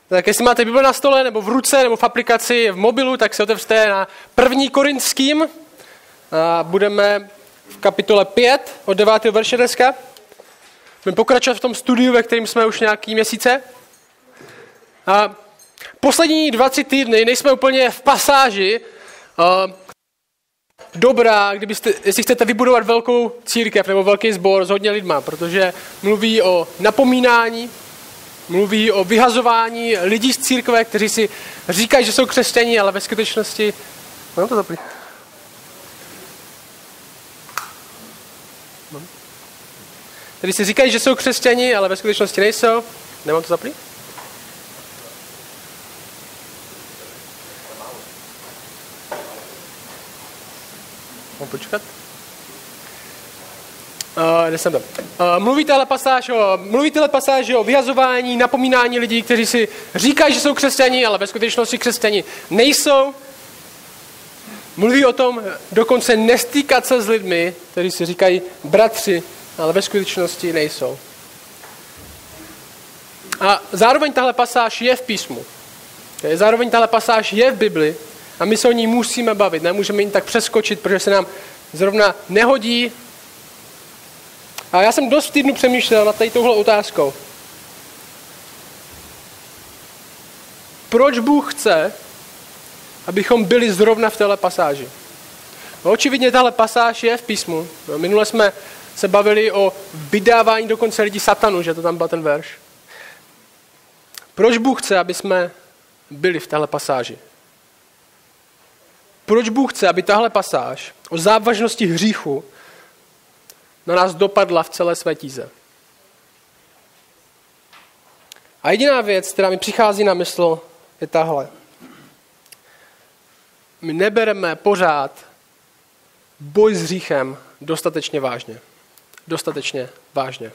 Tak jestli máte Bibli na stole, nebo v ruce, nebo v aplikaci, v mobilu, tak se otevřte na 1. Korinským. A budeme v kapitole 5 od 9. verše dneska. Budeme pokračovat v tom studiu, ve kterém jsme už nějaký měsíce. A poslední 2-3 týdny nejsme úplně v pasáži dobrá, jestli chcete vybudovat velkou církev nebo velký sbor s hodně lidma, protože mluví o napomínání, mluví o vyhazování lidí z církve, kteří si říkají, že jsou křesťaní, ale ve skutečnosti... Mám to zapli? Kteří si říkají, že jsou křesťaní, ale ve skutečnosti nejsou. Nemám to zapli? Mám počkat? Kde jsem tam? Mluví tahle pasáž o vyhazování, napomínání lidí, kteří si říkají, že jsou křesťaní, ale ve skutečnosti křesťaní nejsou. Mluví o tom dokonce nestýkat se s lidmi, kteří si říkají bratři, ale ve skutečnosti nejsou. A zároveň tahle pasáž je v písmu. Zároveň tahle pasáž je v Bibli a my se o ní musíme bavit. Nemůžeme jen tak přeskočit, protože se nám zrovna nehodí. A já jsem dost v týdnu přemýšlel nad tady touhle otázkou. Proč Bůh chce, abychom byli zrovna v téhle pasáži? No, očividně tahle pasáž je v písmu. No, minule jsme se bavili o vydávání dokonce lidí satanu, že to tam byl ten verš. Proč Bůh chce, aby jsme byli v téhle pasáži? Proč Bůh chce, aby tahle pasáž o závažnosti hříchu na nás dopadla v celé své tíze? A jediná věc, která mi přichází na mysl, je tahle. My nebereme pořád boj s hříchem dostatečně vážně. Dostatečně vážně.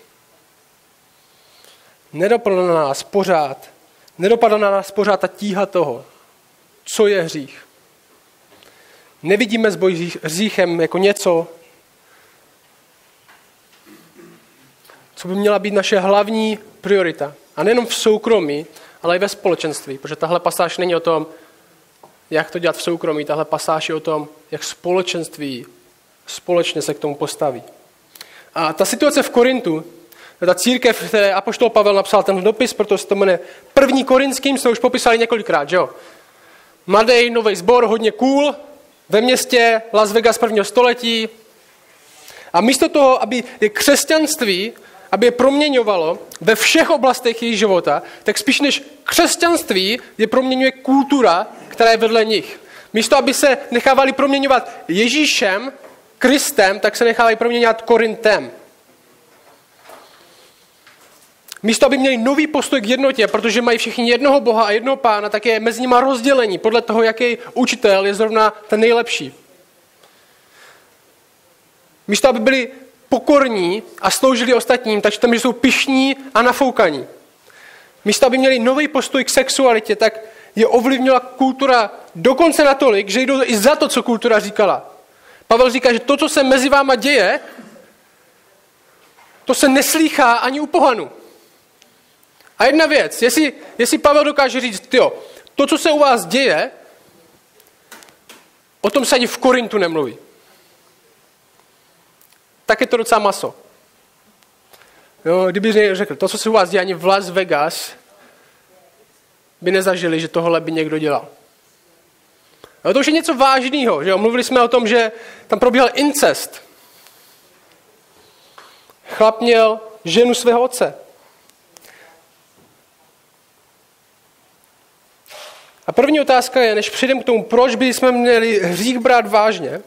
Nedopadla na nás pořád ta tíha toho, co je hřích. Nevidíme boj s hříchem jako něco, co by měla být naše hlavní priorita. A nejenom v soukromí, ale i ve společenství. Protože tahle pasáž není o tom, jak to dělat v soukromí. Tahle pasáž je o tom, jak společenství společně se k tomu postaví. A ta situace v Korintu, ta církev, které apoštol Pavel napsal ten dopis, protože se to jmenuje 1. Korinským, jsme už popисali několikrát, že jo? Mladý, nový sbor, hodně cool, ve městě Las Vegas 1. století. A místo toho, aby je křesťanství, aby je proměňovalo ve všech oblastech jejich života, tak spíš než křesťanství je proměňuje kultura, která je vedle nich. Místo, aby se nechávali proměňovat Ježíšem, Kristem, tak se nechávají proměňovat Korintem. Místo, aby měli nový postoj k jednotě, protože mají všichni jednoho Boha a jednoho Pána, tak je mezi nimi rozdělení podle toho, jaký učitel je zrovna ten nejlepší. Místo, aby byli pokorní a sloužili ostatním, tak tam, že jsou pyšní a nafoukaní. Místo, aby měli nový postoj k sexualitě, tak je ovlivnila kultura dokonce natolik, že jdou i za to, co kultura říkala. Pavel říká, že to, co se mezi váma děje, to se neslýchá ani u pohanu. A jedna věc, jestli Pavel dokáže říct, to, co se u vás děje, o tom se ani v Korintu nemluví. Tak je to docela maso. Jo, kdyby řekl, to, co se u vás děje, ani v Las Vegas, by nezažili, že tohle by někdo dělal. No, to už je něco vážného. Že jo? Mluvili jsme o tom, že tam probíhal incest. Chlap měl ženu svého otce. A první otázka je, než přijdeme k tomu, proč bychom měli hřích brát vážně,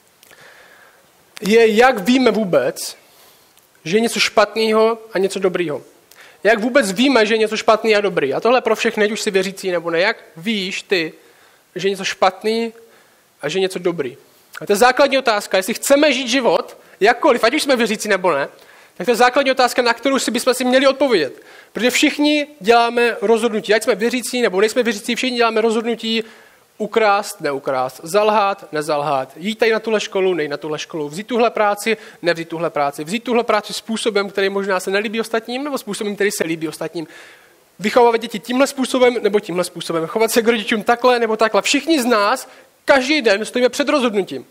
je, jak víme vůbec, že je něco špatného a něco dobrýho. Jak vůbec víme, že je něco špatný a dobrý. A tohle pro všechny, ať už si věřící nebo ne. Jak víš ty, že je něco špatný a že je něco dobrý. A to je základní otázka. Jestli chceme žít život, jakkoliv, ať už jsme věřící nebo ne, tak to je základní otázka, na kterou bychom si měli odpovědět. Protože všichni děláme rozhodnutí. Ať jsme věřící nebo nejsme věřící, všichni děláme rozhodnutí ukrást, neukrást, zalhát, nezalhát, jít tady na tuhle školu, nejít na tuhle školu, vzít tuhle práci, nevzít tuhle práci, vzít tuhle práci způsobem, který možná se nelíbí ostatním, nebo způsobem, který se líbí ostatním. vychovávat děti tímhle způsobem nebo tímhle způsobem, chovat se k rodičům takhle nebo takhle. Všichni z nás každý den stojíme před rozhodnutím.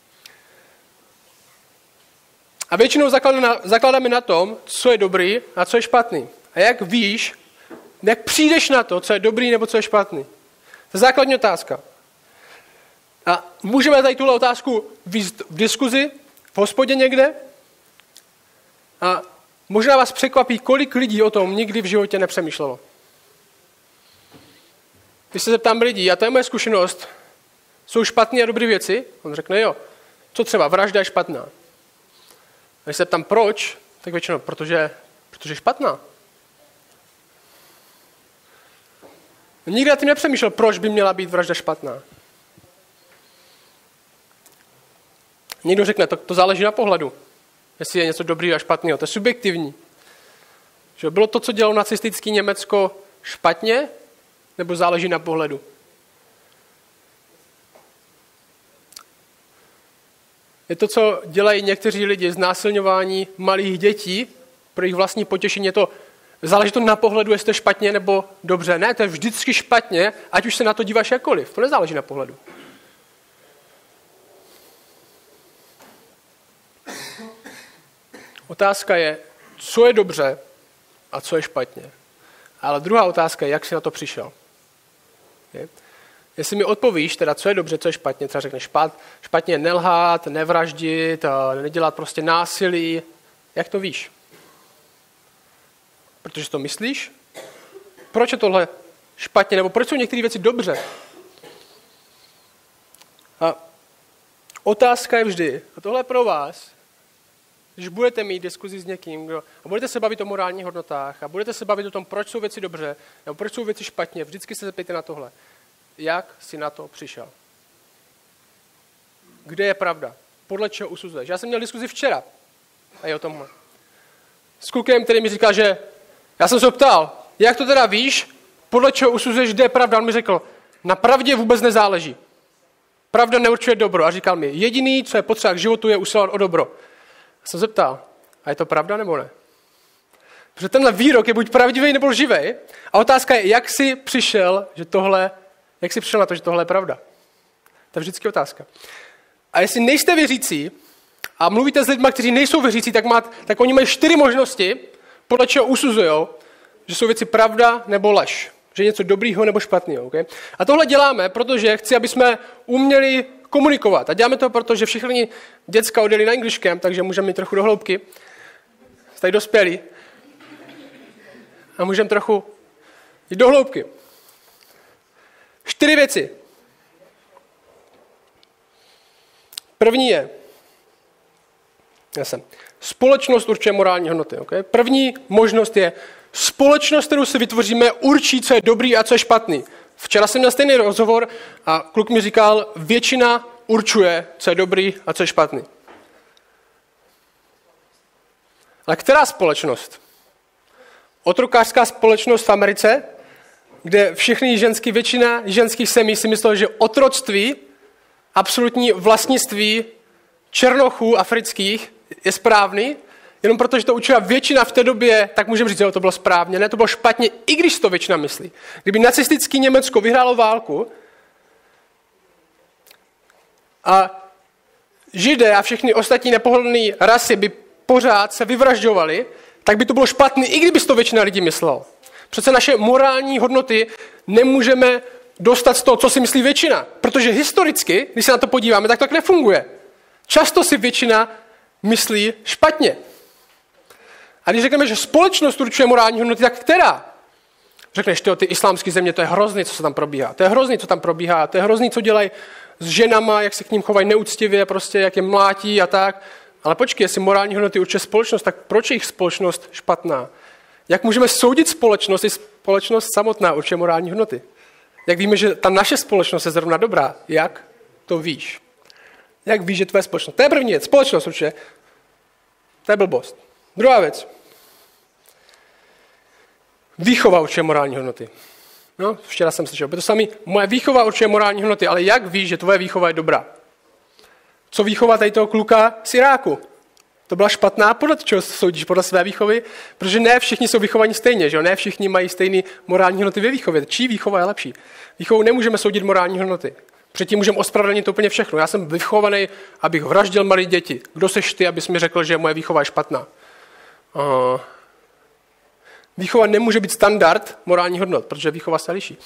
A většinou zakládáme na tom, co je dobrý a co je špatný. A jak víš, jak přijdeš na to, co je dobrý nebo co je špatný? To je základní otázka. A můžeme tady tuhle otázku víct v diskuzi, v hospodě někde. A možná vás překvapí, kolik lidí o tom nikdy v životě nepřemýšlelo. Když se zeptám lidí, a to je moje zkušenost, jsou špatné a dobré věci? On řekne, jo. Co třeba? Vražda je špatná. A když se ptám proč, tak většinou, protože je špatná. Nikdy tím nepřemýšlel, proč by měla být vražda špatná. Někdo řekne, to záleží na pohledu. Jestli je něco dobrýho a špatného. To je subjektivní. Že bylo to, co dělalo nacistické Německo, špatně, nebo záleží na pohledu? Je to, co dělají někteří lidi, znásilňování malých dětí, pro jejich vlastní potěšení, záleží to na pohledu, jestli to je špatně nebo dobře. Ne, to je vždycky špatně, ať už se na to díváš jakkoliv. To nezáleží na pohledu. Otázka je, co je dobře a co je špatně. Ale druhá otázka je, jak jsi na to přišel. Jestli mi odpovíš, teda, co je dobře, co je špatně, třeba řekneš špatně nelhát, nevraždit, nedělat prostě násilí. Jak to víš? Protože to myslíš? Proč je tohle špatně, nebo proč jsou některé věci dobře? A otázka je vždy, a tohle je pro vás, když budete mít diskuzi s někým, a budete se bavit o morálních hodnotách, a budete se bavit o tom, proč jsou věci dobře, nebo proč jsou věci špatně, vždycky se zeptejte na tohle. Jak jsi na to přišel? Kde je pravda? Podle čeho usuzuješ? Já jsem měl diskuzi včera, a je o tomhle. S klukem, který mi říkal, že já jsem se ptal, jak to teda víš, podle čeho usuzuješ, kde je pravda? On mi řekl, na pravdě vůbec nezáleží. Pravda neurčuje dobro. A říkal mi, jediný, co je potřeba k životu, je usilovat o dobro. Já jsem se ptal, a je to pravda nebo ne? Protože tenhle výrok je buď pravdivý nebo lživý. A otázka je, jak jsi přišel na to, že tohle je pravda. To je vždycky otázka. A jestli nejste věřící a mluvíte s lidmi, kteří nejsou věřící, tak oni mají 4 možnosti, podle čeho usuzujou, že jsou věci pravda nebo lež. Že je něco dobrýho nebo špatného. Okay? A tohle děláme, protože chci, aby jsme uměli komunikovat. A děláme to, protože všichni děcka odjeli na English Camp, takže můžeme jít trochu do hloubky. Jste dospělí. A můžeme trochu jít do hloubky. 4 věci. První je, společnost určuje morální hodnoty. Okay? První možnost je, společnost, kterou si vytvoříme, určí, co je dobrý a co je špatný. Včera jsem měl stejný rozhovor a kluk mi říkal, většina určuje, co je dobrý a co je špatný. Ale která společnost? Otrokářská společnost v Americe, kde většina ženských semí si myslelo, že otroctví, absolutní vlastnictví černochů afrických je správný, jenom protože to učila většina v té době, tak můžeme říct, že to bylo správně, ne, to bylo špatně, i když to většina myslí. Kdyby nacistický Německo vyhrálo válku a Židé a všechny ostatní nepohodlné rasy by pořád se vyvražďovali, tak by to bylo špatný, i kdyby to většina lidí myslelo. Přece naše morální hodnoty nemůžeme dostat z toho, co si myslí většina. Protože historicky, když se na to podíváme, tak nefunguje. Často si většina myslí špatně. A když řekneme, že společnost určuje morální hodnoty, tak která? Řekneš, ty islámské země, to je hrozný, co se tam probíhá. To je hrozný, co tam probíhá. To je hrozný, co dělají s ženama, jak se k ním chovají neúctivě, prostě jak je mlátí a tak. Ale počkej, jestli morální hodnoty určuje společnost, tak proč je jejich společnost špatná? Jak můžeme soudit společnost, i společnost samotná určuje morální hodnoty? Jak víme, že ta naše společnost je zrovna dobrá? Jak to víš? Jak víš, že tvoje společnost? To je první věc. Společnost určuje. To je blbost. Druhá věc. Výchova určuje morální hodnoty. No, včera jsem slyšel. To samé, moje výchova určuje morální hodnoty, ale jak víš, že tvoje výchova je dobrá? Co výchova tady toho kluka z Iráku? To byla špatná, podle čeho soudíš, podle své výchovy, protože ne všichni jsou vychovaní stejně, že jo? Ne všichni mají stejné morální hodnoty ve výchově. Čí výchova je lepší? Výchovou nemůžeme soudit morální hodnoty. Předtím můžeme ospravedlnit úplně všechno. Já jsem vychovaný, abych vraždil malé děti. Kdo seš ty, abys mi řekl, že moje výchova je špatná? Výchova nemůže být standard morální hodnot, protože výchova se liší.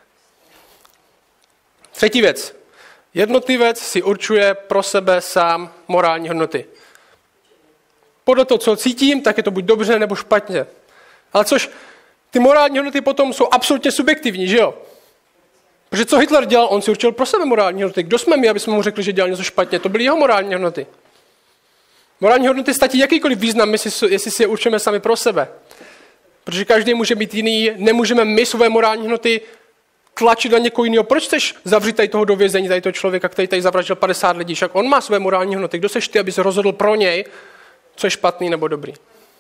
Třetí věc. Jednotlivec si určuje pro sebe sám morální hodnoty. Podle toho, co cítím, tak je to buď dobře, nebo špatně. Ale což ty morální hodnoty potom jsou absolutně subjektivní, že jo? Protože co Hitler dělal, on si určil pro sebe morální hodnoty. Kdo jsme my, aby jsme mu řekli, že dělal něco špatně? To byly jeho morální hodnoty. Morální hodnoty ztratí jakýkoliv význam, jestli si je určíme sami pro sebe. Protože každý může být jiný, nemůžeme my svoje morální hodnoty tlačit na někoho jiného. Proč chceš zavřít tady toho do vězení, tady toho člověka, který tady zavraždil 50 lidí? Však on má své morální hodnoty. Kdo seš ty, aby se rozhodl pro něj, co je špatný nebo dobrý?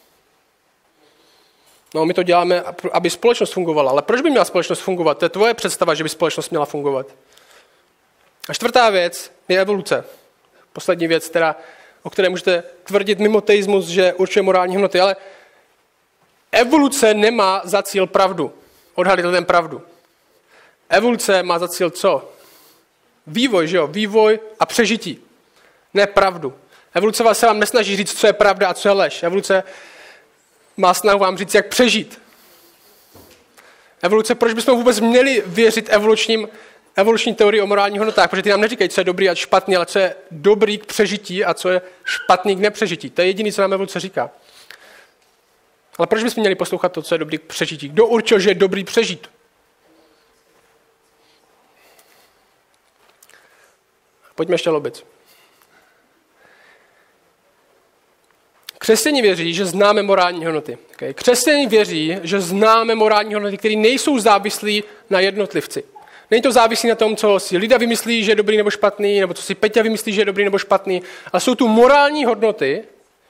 No, my to děláme, aby společnost fungovala. Ale proč by měla společnost fungovat? To je tvoje představa, že by společnost měla fungovat. A čtvrtá věc je evoluce. Poslední věc, o které můžete tvrdit mimo teismus, že určuje morální hodnoty. Ale evoluce nemá za cíl pravdu. Odhalit lidem pravdu. Evoluce má za cíl co? Vývoj, že jo? Vývoj a přežití. Ne pravdu. Evoluce se vám nesnaží říct, co je pravda a co je lež. Evoluce má snahu vám říct, jak přežít. Evoluce, proč bychom vůbec měli věřit evoluční teorii o morálních hodnotách? Protože ty nám neříkají, co je dobrý a špatný, ale co je dobrý k přežití a co je špatný k nepřežití. To je jediné, co nám evoluce říká. Ale proč bychom měli poslouchat to, co je dobrý k přežití? Kdo určil, že je dobrý přežít? Pojďme ještě lobit. Křesťané věří, že známe morální hodnoty. Okay? Křesťané věří, že známe morální hodnoty, které nejsou závislí na jednotlivci. Není to závislí na tom, co si Lida vymyslí, že je dobrý nebo špatný, nebo co si Peťa vymyslí, že je dobrý nebo špatný, ale jsou tu morální hodnoty,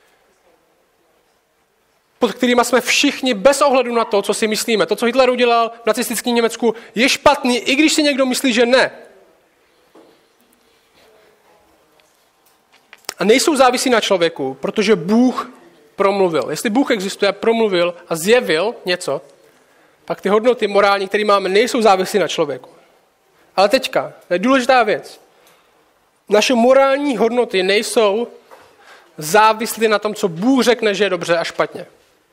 pod kterými jsme všichni bez ohledu na to, co si myslíme. To, co Hitler udělal v nacistickém Německu, je špatný, i když si někdo myslí, že ne. A nejsou závislí na člověku, protože Bůh promluvil. Jestli Bůh existuje, promluvil a zjevil něco, pak ty hodnoty morální, které máme, nejsou závislí na člověku. Ale teďka, to je důležitá věc. Naše morální hodnoty nejsou závislí na tom, co Bůh řekne, že je dobře a špatně.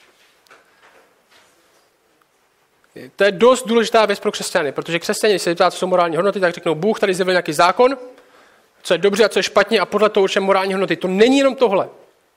To je dost důležitá věc pro křesťany, protože křesťané, když se ptá, co jsou morální hodnoty, tak řeknou, Bůh tady zjevil nějaký zákon, co je dobře a co je špatně a podle toho určitě morální hodnoty. To není jenom tohle.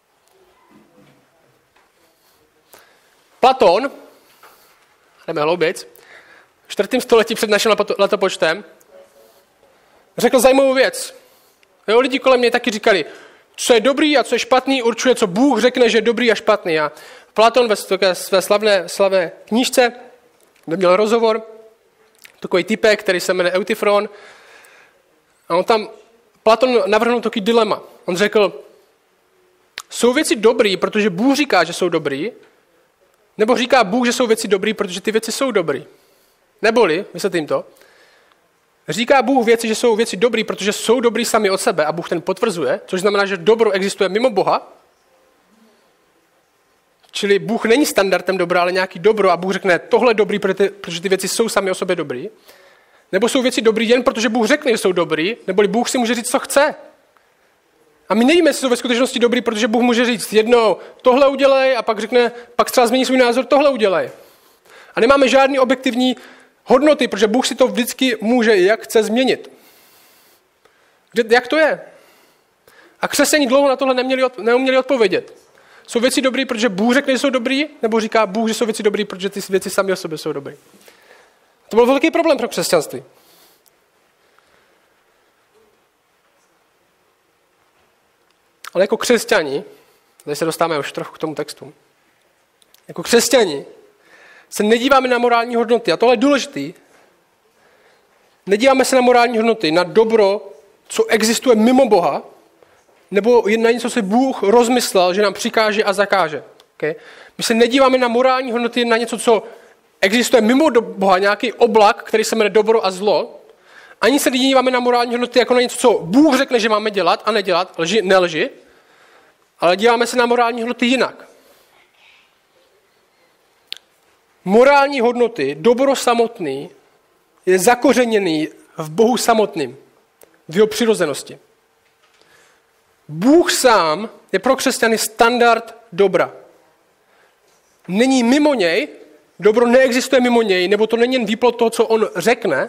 Platón, jdeme hloubit, v 4. století před naším letopočtem, řekl zajímavou věc. Jo, lidi kolem mě taky říkali, co je dobrý a co je špatný, určuje, co Bůh řekne, že je dobrý a špatný. A Platón ve své slavné knížce, kde měl rozhovor, takový typek, který se jmenuje Eutyfron, a Platon navrhnul takový dilema. On řekl, jsou věci dobrý, protože Bůh říká, že jsou dobrý, nebo říká Bůh, že jsou věci dobrý, protože ty věci jsou dobrý. Neboli, vysvětlím to, říká Bůh věci, že jsou věci dobrý, protože jsou dobrý sami od sebe a Bůh ten potvrzuje, což znamená, že dobro existuje mimo Boha, čili Bůh není standardem dobra, ale nějaký dobro a Bůh řekne tohle dobrý, protože ty věci jsou sami o sobě dobrý. Nebo jsou věci dobrý jen protože Bůh řekne, že jsou dobrý, neboli Bůh si může říct, co chce. A my nevíme, jestli jsou ve skutečnosti dobrý, protože Bůh může říct jednou tohle udělej a pak řekne, pak třeba změní svůj názor, tohle udělej. A nemáme žádný objektivní hodnoty, protože Bůh si to vždycky může, jak chce změnit. Jak to je? A křesťané dlouho na tohle neuměli odpovědět. Jsou věci dobrý, protože Bůh řekne, že jsou dobrý, nebo říká Bůh, že jsou věci dobrý, protože ty věci sami o sobě jsou dobrý. To byl velký problém pro křesťanství. Ale jako křesťani, tady se dostáváme už trochu k tomu textu, jako křesťani se nedíváme na morální hodnoty, a tohle je důležitý, nedíváme se na morální hodnoty, na dobro, co existuje mimo Boha, nebo na něco, co si Bůh rozmyslel, že nám přikáže a zakáže. Okay? My se nedíváme na morální hodnoty, na něco, co existuje mimo Boha, nějaký oblak, který se jmenuje dobro a zlo. Ani se nedíváme na morální hodnoty jako na něco, co Bůh řekne, že máme dělat a nedělat, nelži. ale díváme se na morální hodnoty jinak. Morální hodnoty, dobro samotný, je zakořeněný v Bohu samotným, v jeho přirozenosti. Bůh sám je pro křesťany standard dobra. Není mimo něj, dobro neexistuje mimo něj, nebo to není jen výplod toho, co on řekne,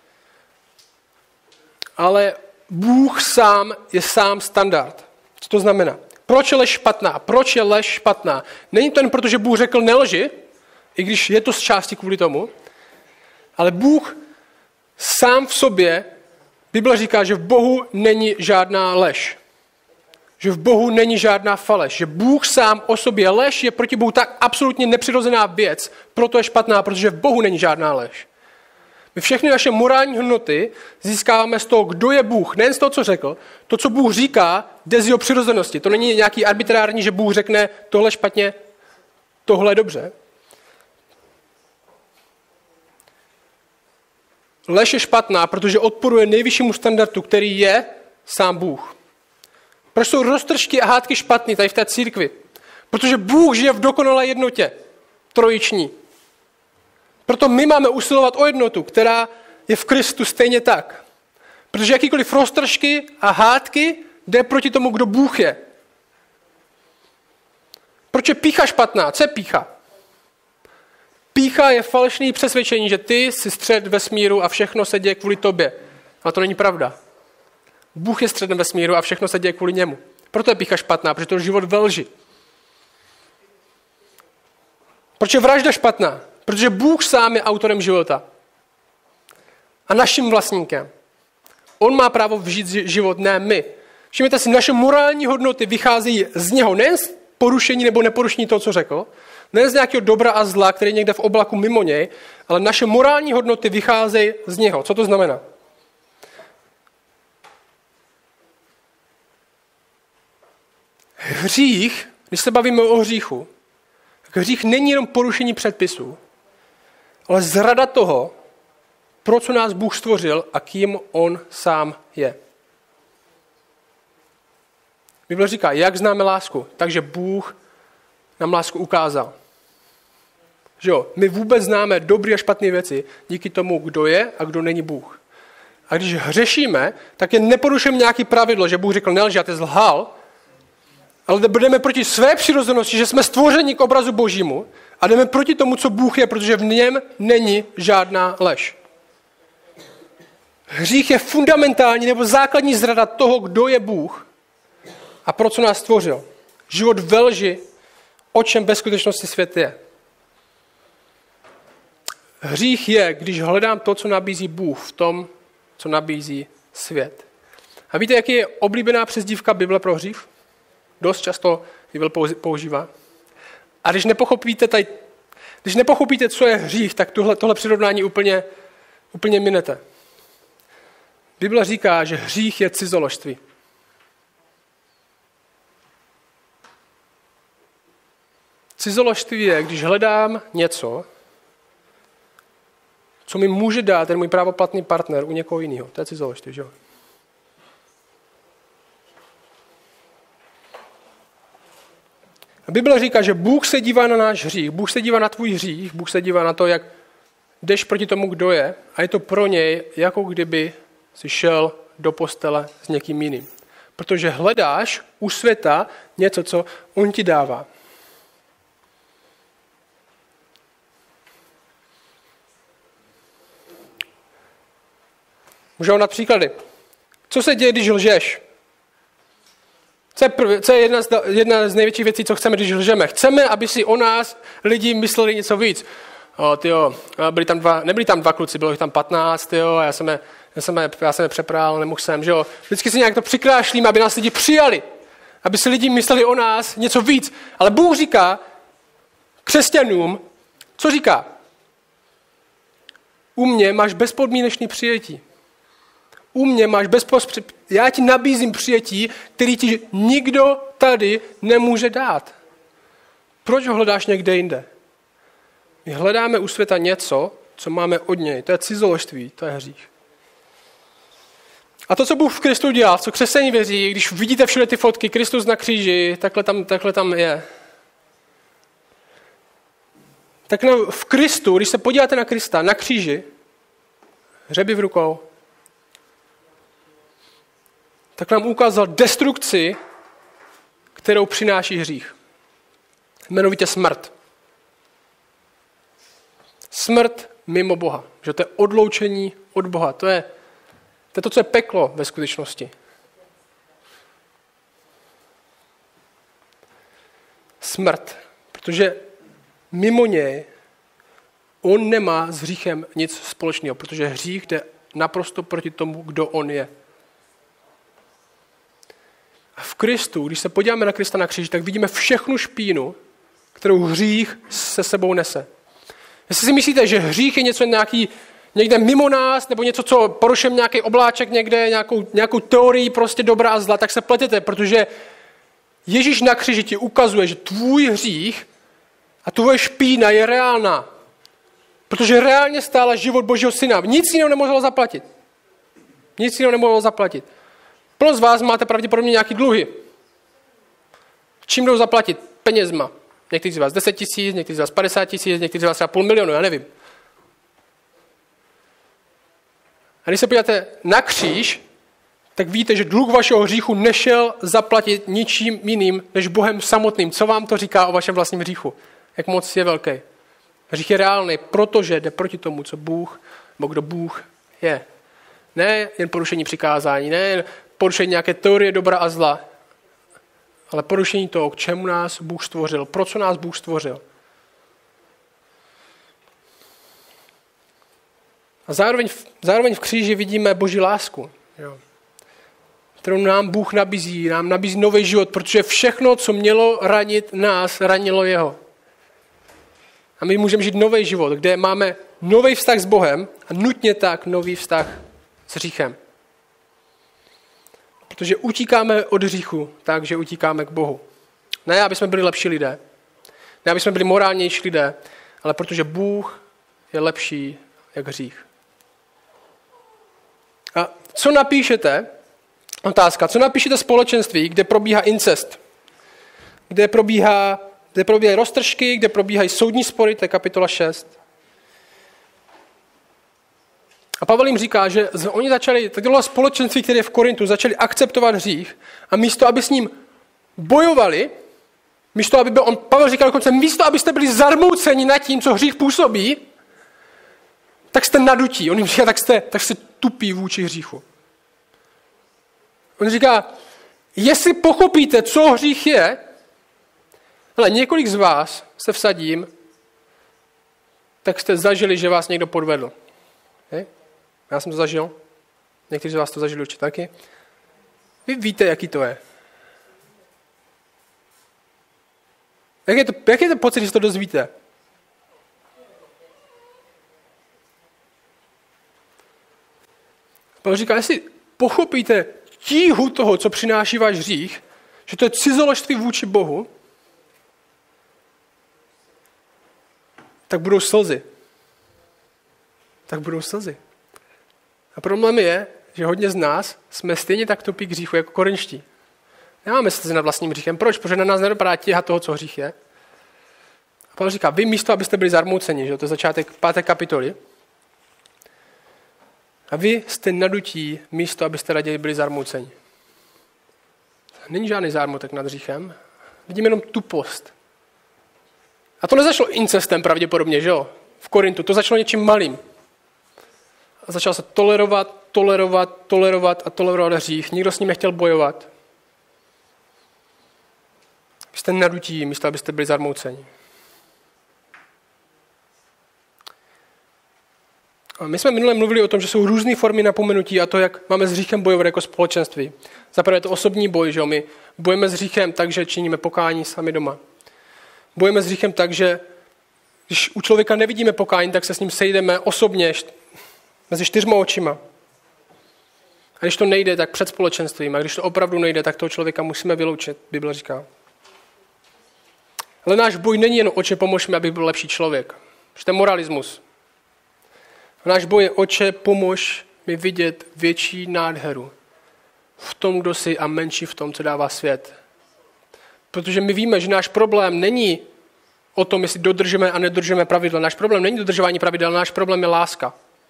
ale Bůh sám je sám standard. Co to znamená? Proč je lež špatná? Proč je lež špatná? Není to jen proto, že Bůh řekl nelži, i když je to z části kvůli tomu, ale Bůh sám v sobě, Bible říká, že v Bohu není žádná lež. Že v Bohu není žádná faleš. Že Bůh sám o sobě, lež je proti Bohu tak absolutně nepřirozená věc, proto je špatná, protože v Bohu není žádná lež. My všechny naše morální hodnoty získáváme z toho, kdo je Bůh. Nejen z toho, co řekl. To, co Bůh říká, jde z jeho přirozenosti. To není nějaký arbitrární, že Bůh řekne tohle špatně, tohle dobře. Lež je špatná, protože odporuje nejvyššímu standardu, který je sám Bůh. Proč jsou roztržky a hádky špatný tady v té církvi? Protože Bůh žije v dokonalé jednotě, trojiční. Proto my máme usilovat o jednotu, která je v Kristu stejně tak. Protože jakýkoliv roztržky a hádky jde proti tomu, kdo Bůh je. Proč je pýcha špatná? Co je pýcha? Pýcha je falešné přesvědčení, že ty jsi střed vesmíru a všechno se děje kvůli tobě. Ale to není pravda. Bůh je středem vesmíru a všechno se děje kvůli němu. Proto je pýcha špatná, protože to je život ve lži. Proč je vražda špatná? Protože Bůh sám je autorem života. A naším vlastníkem. On má právo vžít život, ne my. Všimněte si, naše morální hodnoty vycházejí z něho. Nejen z porušení nebo neporušení toho, co řekl, nejen z nějakého dobra a zla, který je někde v oblaku mimo něj, ale naše morální hodnoty vycházejí z něho. Co to znamená? Hřích, když se bavíme o hříchu, tak hřích není jenom porušení předpisů, ale zrada toho, pro co nás Bůh stvořil a kým on sám je. Bible říká, jak známe lásku, takže Bůh nám lásku ukázal. Že jo? My vůbec známe dobré a špatné věci díky tomu, kdo je a kdo není Bůh. A když hřešíme, tak je neporušujeme nějaký pravidlo, že Bůh řekl nelži a ty zlhal, ale jdeme proti své přirozenosti, že jsme stvořeni k obrazu Božímu a jdeme proti tomu, co Bůh je, protože v něm není žádná lež. Hřích je fundamentální nebo základní zrada toho, kdo je Bůh a pro co nás stvořil. Život ve lži, o čem ve skutečnosti svět je. Hřích je, když hledám to, co nabízí Bůh v tom, co nabízí svět. A víte, jaký je oblíbená přezdívka Bible pro hřích? Dost často Bible používá. A když nepochopíte, co je hřích, tak tohle přirovnání úplně minete. Bible říká, že hřích je cizoložství. Cizoložství je, když hledám něco, co mi může dát ten můj právoplatný partner u někoho jiného. To je cizoložství, že jo? Bible říká, že Bůh se dívá na náš hřích, Bůh se dívá na tvůj hřích, Bůh se dívá na to, jak jdeš proti tomu, kdo je, a je to pro něj, jako kdyby si šel do postele s někým jiným. Protože hledáš u světa něco, co on ti dává. Můžu dát příklady. Co se děje, když lžeš? Co je jedna z největších věcí, co chceme, když lžeme? Chceme, aby si o nás lidi mysleli něco víc. Nebyli tam dva kluci, bylo jich tam 15, a já jsem je přeprál, nemohl jsem, že jo. Vždycky si nějak to přikrášlíme, aby nás lidi přijali. Aby si lidi mysleli o nás něco víc. Ale Bůh říká křesťanům, co říká? U mě máš bezpodmínečné přijetí. U mě máš já ti nabízím přijetí, který ti nikdo tady nemůže dát. Proč ho hledáš někde jinde? My hledáme u světa něco, co máme od něj. To je cizoložství, to je hřích. A to, co Bůh v Kristu dělá, co křesťané věří, když vidíte všude ty fotky, Kristus na kříži, takhle tam je. Tak v Kristu, když se podíváte na Krista, na kříži, hřeby v rukou, tak nám ukázal destrukci, kterou přináší hřích. Jmenovitě smrt. Smrt mimo Boha. Že to je odloučení od Boha. To je to, co je peklo ve skutečnosti. Smrt. Protože mimo něj on nemá s hříchem nic společného, protože hřích jde naprosto proti tomu, kdo on je. A v Kristu, když se podíváme na Krista na kříži, tak vidíme všechnu špínu, kterou hřích se sebou nese. Jestli si myslíte, že hřích je něco někde mimo nás, nebo něco, co poruším nějaký obláček někde, nějakou teorii prostě dobra a zla, tak se pletete, protože Ježíš na kříži ti ukazuje, že tvůj hřích a tvoje špína je reálná. Protože reálně stála život Božího syna. Nic jiného nemohlo zaplatit. Nic jiného nemohlo zaplatit. Pro z vás máte pravděpodobně nějaký dluhy. Čím jdou zaplatit? Penězma. Někteří z vás 10 000, někteří z vás 50 000, někteří z vás třeba 500 000, já nevím. A když se podíváte na kříž, tak víte, že dluh vašeho hříchu nešel zaplatit ničím jiným, než Bohem samotným. Co vám to říká o vašem vlastním hříchu? Jak moc je velký? Hřích je reálný, protože jde proti tomu, co Bůh, nebo kdo Bůh je. Ne jen porušení přikázání, ne jen porušení nějaké teorie dobra a zla, ale porušení toho, k čemu nás Bůh stvořil, pro co nás Bůh stvořil. A zároveň v kříži vidíme Boží lásku, jo, kterou nám Bůh nabízí, nám nabízí nový život, protože všechno, co mělo ranit nás, ranilo jeho. A my můžeme žít nový život, kde máme nový vztah s Bohem a nutně tak nový vztah s hříchem. Protože utíkáme od hříchu tak, že utíkáme k Bohu. Ne, aby jsme byli lepší lidé, ne, aby jsme byli morálnější lidé, ale protože Bůh je lepší jak hřích. A co napíšete? Otázka. Co napíšete společenství, kde probíhá incest? Kde probíhají roztržky, kde probíhají soudní spory, to je kapitola 6. A Pavel jim říká, že oni začali, tak bylo společenství, které je v Korintu, začali akceptovat hřích a místo, aby s ním bojovali, Pavel říká dokonce, místo, abyste byli zarmouceni nad tím, co hřích působí, tak jste nadutí. On jim říká, tak jste tupí vůči hříchu. On říká, jestli pochopíte, co hřích je, ale několik z vás se vsadím, tak jste zažili, že vás někdo podvedl. Je? Já jsem to zažil. Někteří z vás to zažili určitě taky. Vy víte, jaký to je. Jak je to pocit, že to dozvíte? Pavel říká, jestli pochopíte tíhu toho, co přináší váš hřích, že to je cizoložství vůči Bohu, tak budou slzy. A problém je, že hodně z nás jsme stejně tak tupí k hříchu jako korinští. Nemáme slzy nad vlastním hříchem. Proč? Protože na nás nedopadá tíha toho, co hřích je. A Pavel říká, vy místo, abyste byli zarmouceni, že to je začátek 5. kapitoly, a vy jste nadutí místo, abyste raději byli zarmouceni. Není žádný zármutek nad hříchem, vidíme jenom tupost. A to nezačalo incestem pravděpodobně, že jo? V Korintu, to začalo něčím malým. A začal se tolerovat hřích. Nikdo s ním nechtěl bojovat. Vy jste nadutí místo, abyste byli zarmouceni. A my jsme minule mluvili o tom, že jsou různé formy napomenutí a to, jak máme s hříchem bojovat jako společenství. Zaprvé je to osobní boj, že jo? My bojujeme s hříchem tak, že činíme pokání sami doma. Bojujeme s hříchem tak, že když u člověka nevidíme pokání, tak se s ním sejdeme osobně mezi 4 očima. A když to nejde, tak před společenstvím. A když to opravdu nejde, tak toho člověka musíme vyloučit, Bible říká. Ale náš boj není jen oče, pomož mi, abych byl lepší člověk. Protože to je moralismus. Náš boj je oče, pomož mi vidět větší nádheru v tom, kdo jsi a menší v tom, co dává svět. Protože my víme, že náš problém není o tom, jestli dodržeme a nedodržeme pravidla. Náš problém není dodržování pravidel, náš problém je láska.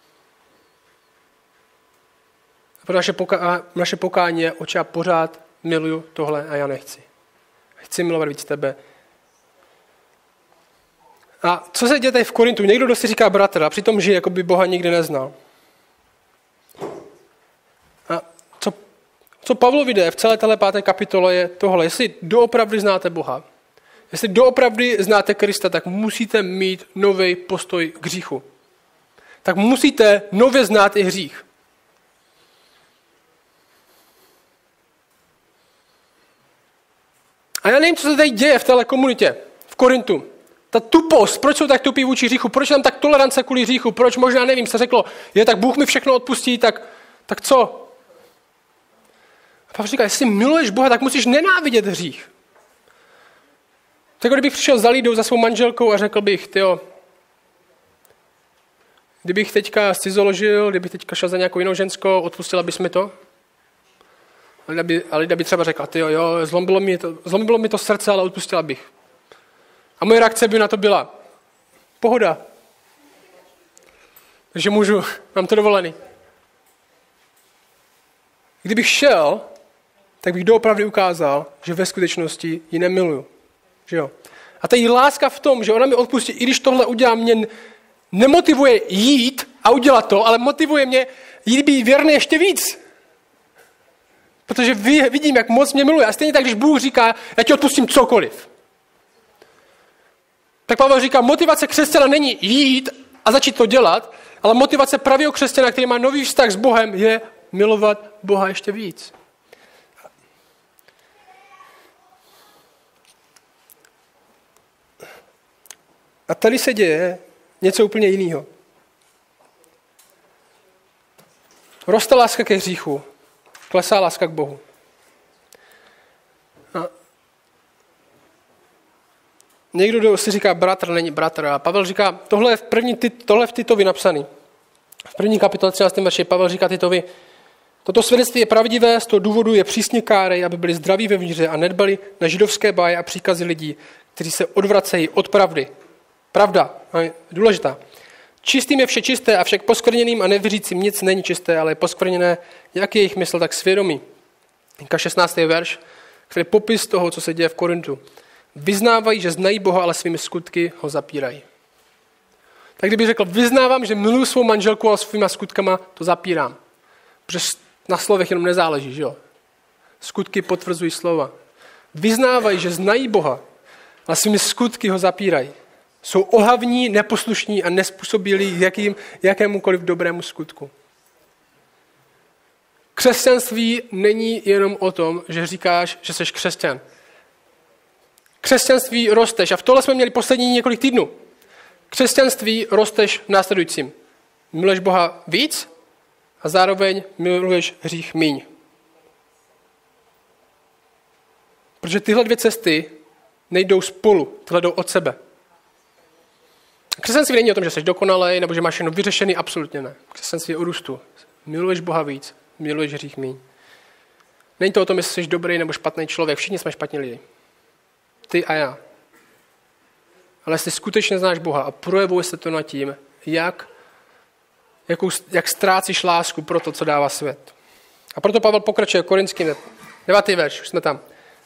Naše pokání je, oče, já pořád miluju tohle a já nechci. Chci milovat víc tebe. A co se děje tady v Korintu? Někdo, kdo si říká bratr a přitom žije, jako by Boha nikdy neznal. A co Pavlovi jde v celé téhle 5. kapitole je tohle. Jestli doopravdy znáte Boha, jestli doopravdy znáte Krista, tak musíte mít nový postoj k hříchu. Tak musíte nově znát i hřích. A já nevím, co se tady děje v téhle komunitě, v Korintu. Ta tupost, proč jsou tak tupí vůči hříchu, proč tam tak tolerance kvůli hříchu, proč možná nevím, se řeklo, tak Bůh mi všechno odpustí, tak co? A Pavel říká, jestli miluješ Boha, tak musíš nenávidět hřích. Tak kdybych přišel za Lídou, za svou manželkou a řekl bych, kdybych teďka scizoložil, kdybych teďka šel za nějakou jinou ženskou, odpustila bys mi to? A Lída by třeba řekla, zlomilo mi to srdce, ale odpustila bych. A moje reakce by na to byla, pohoda. Takže mám to dovolený. Kdybych šel, tak bych doopravdy ukázal, že ve skutečnosti ji nemiluju. Že jo? A ta její láska v tom, že ona mi odpustí, i když tohle udělá, mě nemotivuje jít a udělat to, ale motivuje mě jít být věrný ještě víc. Protože vidím, jak moc mě miluje. A stejně tak, když Bůh říká, já ti odpustím cokoliv. Tak Pavel říká, motivace křesťana není jít a začít to dělat, ale motivace pravého křesťana, který má nový vztah s Bohem, je milovat Boha ještě víc. A tady se děje něco úplně jiného. Roste láska ke hříchu, klesá láska k Bohu. A někdo, kdo si říká bratr, není bratr. A Pavel říká, tohle je v Titovi napsaný. V 1. kapitole 13. verši Pavel říká Titovi, toto svědectví je pravdivé, z toho důvodu je přísně kárej, aby byli zdraví ve víře a nedbali na židovské báje a příkazy lidí, kteří se odvracejí od pravdy. Pravda, důležitá. Čistým je vše čisté, avšak poskvrněným a nevěřícím nic není čisté, ale je poskvrněné, jak je jejich mysl, tak svědomí. 16. verš, který je popis toho, co se děje v Korintu. Vyznávají, že znají Boha, ale svými skutky ho zapírají. Tak kdyby řekl, vyznávám, že miluji svou manželku, ale svýma skutkama to zapírám. Protože na slovech jenom nezáleží, že jo? Skutky potvrzují slova. Vyznávají, že znají Boha, ale svými skutky ho zapírají. Jsou ohavní, neposlušní a nespůsobilí jakémukoliv dobrému skutku. Křesťanství není jenom o tom, že říkáš, že jsi křesťan. Křesťanství rosteš. A v tohle jsme měli poslední několik týdnů. Křesťanství rosteš následujícím. Miluješ Boha víc a zároveň miluješ hřích míň. Protože tyhle dvě cesty nejdou spolu, tyhle jdou od sebe. Křesťanství není o tom, že jsi dokonalej nebo že máš jenom vyřešený, absolutně ne. Křesťanství je o růstu. Miluješ Boha víc, miluješ hřích míň. Není to o tom, jestli jsi dobrý nebo špatný člověk. Všichni jsme špatní lidi. Ty a já. Ale jestli skutečně znáš Boha a projevuje se to nad tím, jak ztrácíš lásku pro to, co dává svět. A proto Pavel pokračuje Korinským 9. verš, už jsme tam.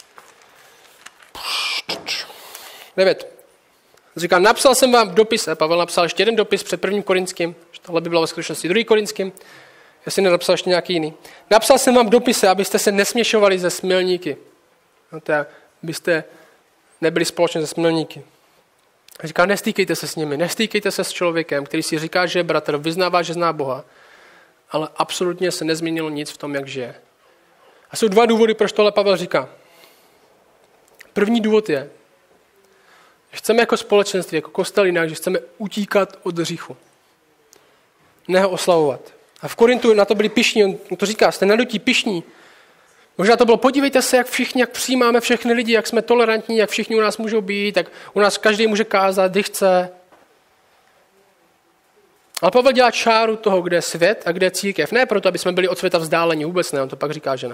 9. Říká, napsal jsem vám v dopise, Pavel napsal ještě jeden dopis před 1. Korinským, tohle by bylo ve skutečnosti 2. Korinským, jestli nenapsal ještě nějaký jiný. Napsal jsem vám v dopise, abyste se nesměšovali ze smilníky. Abyste nebyli společně ze smilníky. Říká, nestýkejte se s nimi, nestýkejte se s člověkem, který si říká, že je bratr, vyznává, že zná Boha, ale absolutně se nezměnilo nic v tom, jak žije. A jsou dva důvody, proč tohle Pavel říká. První důvod je, že chceme jako společenství, jako kostel jinak, že chceme utíkat od hříchu. Ne ho oslavovat. A v Korintu na to byli pyšní, on to říká, jste nadutí pyšní. Možná to bylo, podívejte se, jak přijímáme všechny lidi, jak jsme tolerantní, jak všichni u nás můžou být, tak u nás každý může kázat, kdy chce. Ale Pavel dělá čáru toho, kde je svět a kde je církev. Ne proto, aby jsme byli od světa vzdáleni, vůbec ne, on to pak říká, že ne.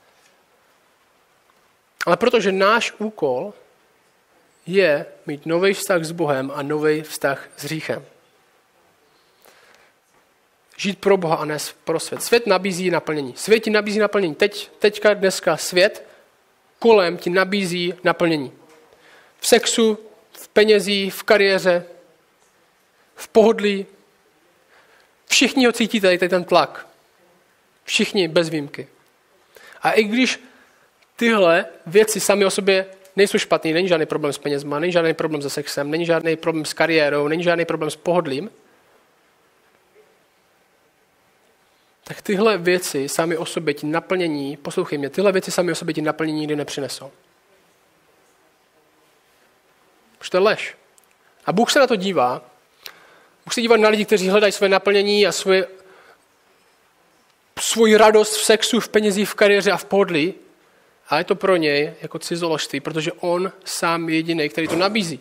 Ale protože náš úkol je mít nový vztah s Bohem a nový vztah s hříchem. Žít pro Boha a ne pro svět. Svět nabízí naplnění. Svět ti nabízí naplnění. Dneska svět kolem ti nabízí naplnění. V sexu, v penězích, v kariéře, v pohodlí. Všichni ho cítí tady ten tlak. Všichni bez výjimky. A i když tyhle věci sami o sobě nejsou špatný, není žádný problém s penězma, není žádný problém se sexem, není žádný problém s kariérou, není žádný problém s pohodlím, tak tyhle věci sami o sobě ti naplnění, poslouchej mě, tyhle věci sami o sobě ti naplnění nikdy nepřinesou. Protože to je lež. A Bůh se na to dívá. Bůh se dívá na lidi, kteří hledají své naplnění a svoji radost v sexu, v penězích, v kariéře a v pohodlí. A je to pro něj jako cizoložství, protože on sám je jediný, který to nabízí.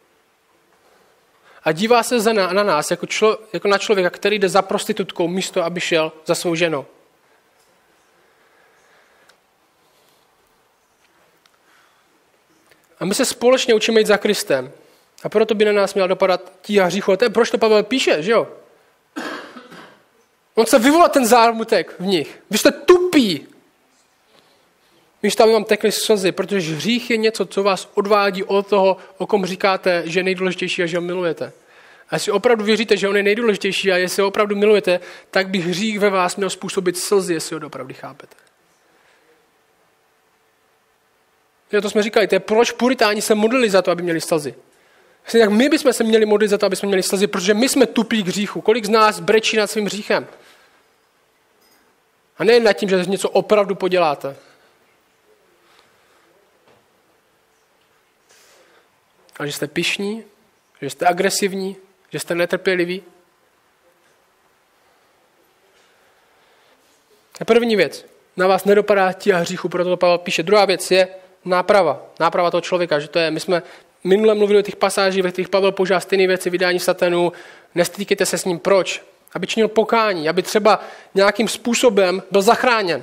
A dívá se na nás jako na člověka, který jde za prostitutkou místo, aby šel za svou ženou. A my se společně učíme jít za Kristem. A proto by na nás měla dopadat tíha hříchu. A to je, proč to Pavel píše, že jo? On chce vyvolat ten zármutek v nich. Vy jste tupí. Místo, aby vám tekly slzy, protože hřích je něco, co vás odvádí od toho, o kom říkáte, že je nejdůležitější a že ho milujete. A jestli opravdu věříte, že on je nejdůležitější a jestli ho opravdu milujete, tak by hřích ve vás měl způsobit slzy, jestli ho opravdu chápete. Jo, to jsme říkali, to je proč puritáni se modlili za to, aby měli slzy. Tak my bychom se měli modlit za to, aby jsme měli slzy, protože my jsme tupí k hříchu. Kolik z nás brečí nad svým hříchem? A nejen nad tím, že něco opravdu poděláte. Ale že jste pyšní, že jste agresivní, že jste netrpěliví. A první věc. Na vás nedopadá tíha hříchu, proto to Pavel píše. Druhá věc je náprava. Náprava toho člověka. Že to je, my jsme minule mluvili o těch pasážích, ve kterých Pavel používá stejné věci, vydání satanu. Nestýkejte se s ním. Proč? Aby činil pokání, aby třeba nějakým způsobem byl zachráněn.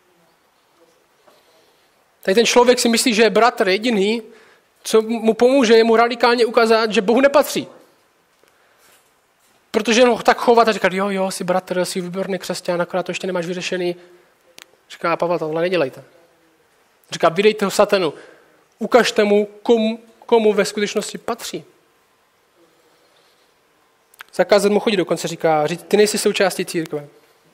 Tady ten člověk si myslí, že je bratr jediný, co mu pomůže, je mu radikálně ukázat, že Bohu nepatří. Protože jen ho tak chovat a říkat, jo, jsi bratr, jsi výborný křesťan, akorát to ještě nemáš vyřešený. Říká Pavel, tohle nedělejte. Říká, vydejte ho satanu. Ukažte mu, komu ve skutečnosti patří. Zakázat mu chodit, dokonce říká, ty nejsi součástí církve.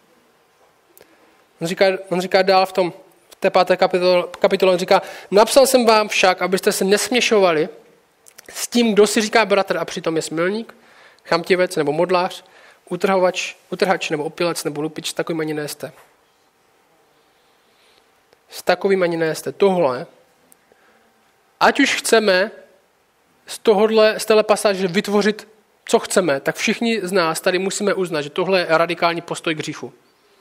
On říká dál v té 5. kapitole, on říká, napsal jsem vám však, abyste se nesměšovali s tím, kdo si říká bratr a přitom je smilník, chamtivec nebo modlář, utrhač nebo opilec nebo lupič, s takovým ani nejste. S takovým ani nejste. Tohle, ať už chceme z téhle pasáže vytvořit, co chceme, tak všichni z nás tady musíme uznat, že tohle je radikální postoj k hříchu.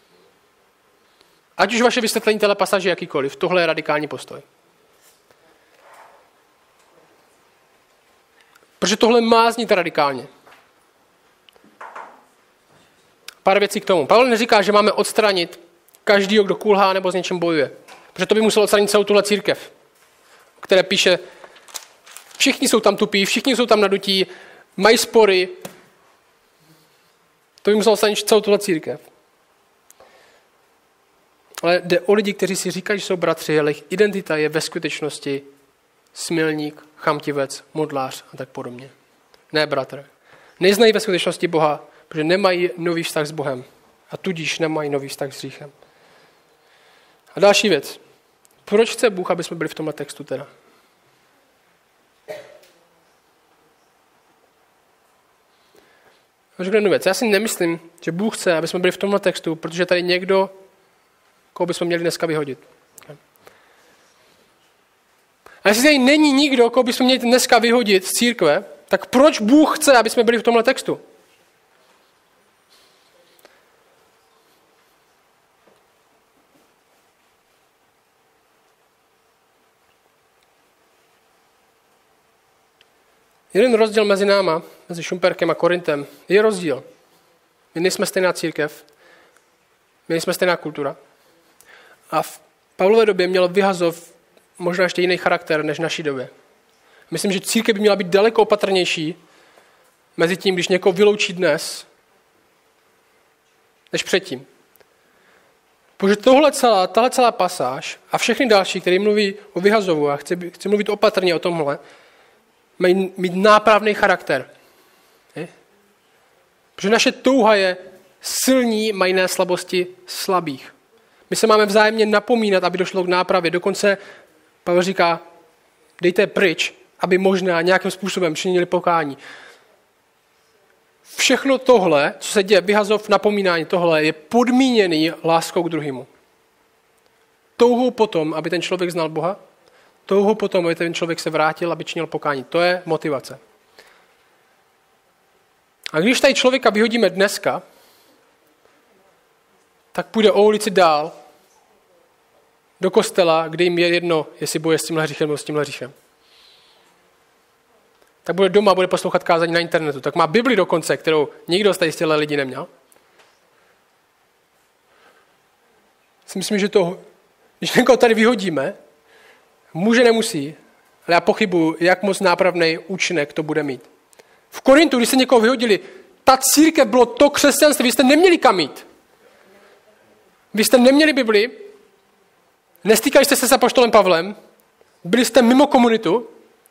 Ať už vaše vysvětlení téhle pasáže jakýkoliv, tohle je radikální postoj. Protože tohle má znít radikálně. Pár věcí k tomu. Pavel neříká, že máme odstranit každýho, kdo kulhá nebo s něčím bojuje. Protože to by muselo odstranit celou tuhle církev, které píše, všichni jsou tam tupí, všichni jsou tam nadutí, mají spory. To by muselo odstranit celou tuhle církev. Ale jde o lidi, kteří si říkají, že jsou bratři, ale jejich identita je ve skutečnosti smilník, chamtivec, modlář a tak podobně. Ne bratr. Neznají ve skutečnosti Boha, protože nemají nový vztah s Bohem a tudíž nemají nový vztah s hříchem. A další věc. Proč chce Bůh, aby jsme byli v tomhle textu teda? Řeknu jednu věc. Já si nemyslím, že Bůh chce, aby jsme byli v tomhle textu, protože tady někdo, koho bychom měli dneska vyhodit. A jestli tady není nikdo, koho bychom měli dneska vyhodit z církve, tak proč Bůh chce, aby jsme byli v tomhle textu? Jeden rozdíl mezi náma, mezi Šumperkem a Korintem, je rozdíl. My nejsme stejná církev, my nejsme stejná kultura. A v Pavlově době měl Vyhazov možná ještě jiný charakter než v naší době. Myslím, že církev by měla být daleko opatrnější mezi tím, když někoho vyloučí dnes, než předtím. Protože tahle celá pasáž a všechny další, které mluví o Vyhazovu a chci mluvit opatrně o tomhle, mají mít nápravný charakter. Protože naše touha je silní, mají ne slabosti slabých. My se máme vzájemně napomínat, aby došlo k nápravě. Dokonce Pavel říká, dejte pryč, aby možná nějakým způsobem činili pokání. Všechno tohle, co se děje, Vyhazov, napomínání, tohle je podmíněný láskou k druhému. Touhou potom, aby ten člověk znal Boha, touhou potom, aby ten člověk se vrátil, aby činil pokání. To je motivace. A když tady člověka vyhodíme dneska, tak půjde o ulici dál do kostela, kde jim je jedno, jestli boje s tímhle hříchem nebo s tímhle hříchem. Tak bude doma, bude poslouchat kázání na internetu. Tak má Bibli dokonce, kterou nikdo z těch lidí neměl. Myslím, že to, když někoho tady vyhodíme, může, nemusí, ale já pochybuju, jak moc nápravný účinek to bude mít. V Korintu, když se někoho vyhodili, ta církev bylo to křesťanství, vy jste neměli kam jít. Vy jste neměli Bibli, nestýkali jste se s apoštolem Pavlem, byli jste mimo komunitu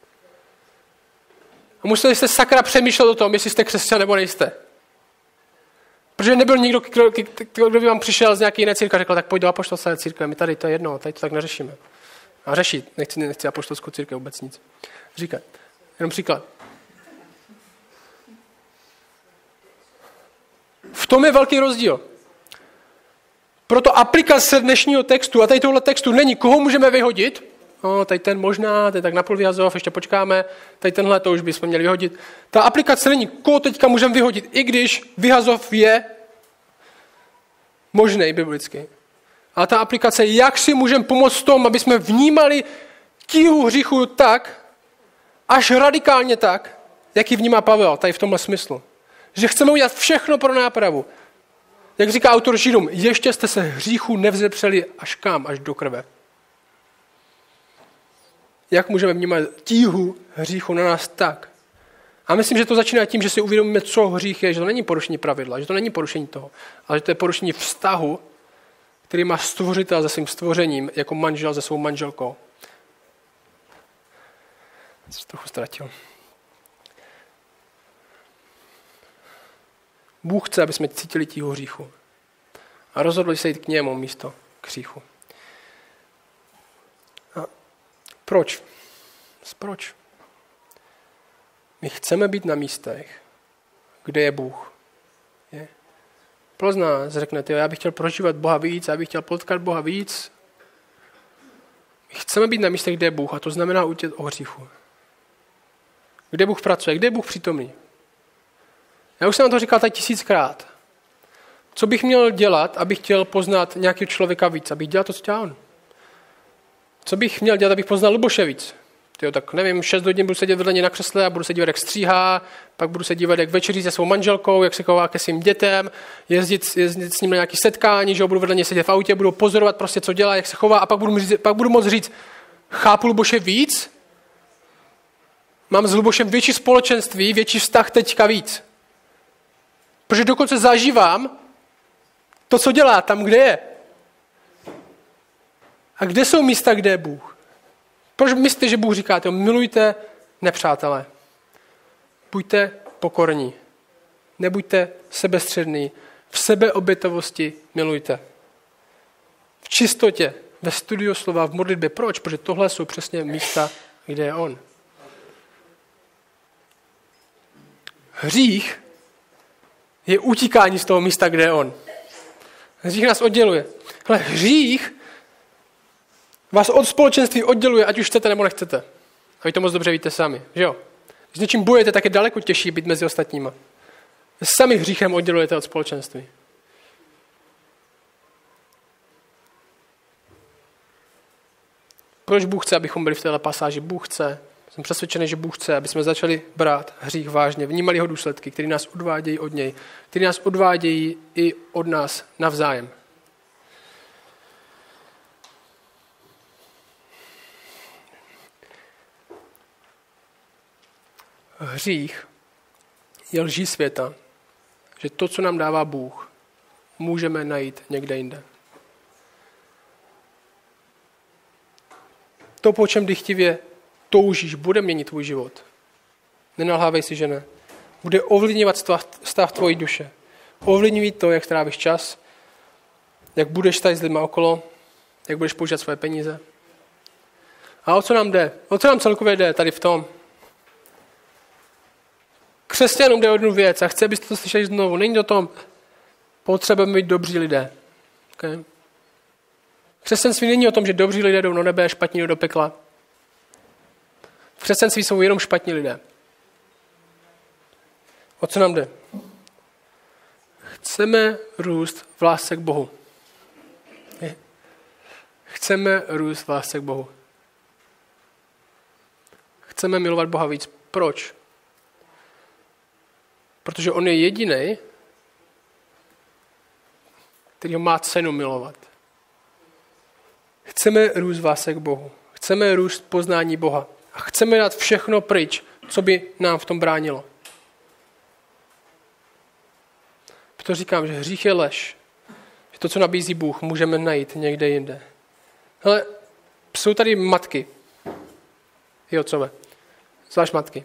a museli jste sakra přemýšlet o tom, jestli jste křesťan nebo nejste. Protože nebyl nikdo, kdo by vám přišel z nějaké jiné církve a řekl, tak pojď do apoštolské církve, my tady, to je jedno, tady to tak neřešíme. A řešit, nechci apoštolskou církev vůbec nic. Říkat, jenom příklad. V tom je velký rozdíl. Proto aplikace dnešního textu a tady tohle textu není, koho můžeme vyhodit. No, tady ten možná, tady tak napůl Vyhazov, ještě počkáme, tady tenhle to už bychom měli vyhodit. Ta aplikace není, koho teďka můžeme vyhodit, i když Vyhazov je možný biblicky. Ale ta aplikace je, jak si můžeme pomoct v tom, aby jsme vnímali tíhu hříchu tak, až radikálně tak, jak ji vnímá Pavel, tady v tomhle smyslu. Že chceme udělat všechno pro nápravu. Jak říká autor Židům, ještě jste se hříchu nevzepřeli až kam? Až do krve. Jak můžeme vnímat tíhu hříchu na nás tak? A myslím, že to začíná tím, že si uvědomíme, co hřích je, že to není porušení pravidla, že to není porušení toho, ale že to je porušení vztahu, který má stvořitel se svým stvořením, jako manžel se svou manželkou. Jsem trochu ztratil. Bůh chce, aby jsme cítili tíhu hříchu. A rozhodli se jít k němu místo k hříchu. A proč? Proč? My chceme být na místech, kde je Bůh. Je? Pro z nás řeknete, já bych chtěl prožívat Boha víc, já bych chtěl potkat Boha víc. My chceme být na místech, kde je Bůh, a to znamená utět o hříchu. Kde Bůh pracuje, kde je Bůh přítomný. Já už jsem vám to říkal tady 1000krát. Co bych měl dělat, abych chtěl poznat nějakého člověka víc, abych dělal to, co dělá on? Co bych měl dělat, abych poznal Luboše víc? Tyjo, tak nevím, 6 hodin budu sedět vedle něj na křesle a budu se dívat, jak stříhá, pak budu se dívat, jak večeří se svou manželkou, jak se chová ke svým dětem, jezdit s ním na nějaké setkání, že budu vedle něj sedět v autě, budu pozorovat prostě, co dělá, jak se chová, a pak budu moct říct, chápu Luboše víc, mám s Lubošem větší společenství, větší vztah teďka víc. Protože dokonce zažívám to, co dělá tam, kde je. A kde jsou místa, kde je Bůh? Proč myslíte, že Bůh říká, milujte nepřátelé. Buďte pokorní. Nebuďte sebestřední. V sebeobětovosti milujte. V čistotě, ve studiu slova, v modlitbě. Proč? Protože tohle jsou přesně místa, kde je on. Hřích je utíkání z toho místa, kde je on. Hřích nás odděluje. Ale hřích vás od společenství odděluje, ať už chcete nebo nechcete. A vy to moc dobře víte sami, že jo? Když něčím bojujete, tak je daleko těžší být mezi ostatníma. Vy sami hříchem oddělujete od společenství. Proč Bůh chce, abychom byli v této pasáži? Bůh chce, Jsem přesvědčený, že Bůh chce, aby jsme začali brát hřích vážně, vnímali jeho důsledky, které nás odvádějí od něj, které nás odvádějí i od nás navzájem. Hřích je lží světa, že to, co nám dává Bůh, můžeme najít někde jinde. To, po čem dychtivě toužíš, bude měnit tvůj život. Nenalhávej si, že ne. Bude ovlivňovat stav tvojí duše. Ovlivňují to, jak strávíš čas, jak budeš tady s lidmi okolo, jak budeš používat své peníze. A o co nám jde? O co nám celkově jde tady v tom? Křesťanům jde o jednu věc a chci, abyste to slyšeli znovu. Není to o tom, potřebujeme být dobří lidé. Okay? Křesťanství není o tom, že dobří lidé jdou do nebe a špatní jdou do pekla. V křesťanství jsou jenom špatní lidé. O co nám jde? Chceme růst v lásce k Bohu. Chceme růst v lásce k Bohu. Chceme milovat Boha víc. Proč? Protože on je jediný, který ho má cenu milovat. Chceme růst v lásce k Bohu. Chceme růst poznání Boha. A chceme dát všechno pryč, co by nám v tom bránilo. Proto říkám, že hřích je lež. Že to, co nabízí Bůh, můžeme najít někde jinde. Ale jsou tady matky. I otcové. Zvlášť matky.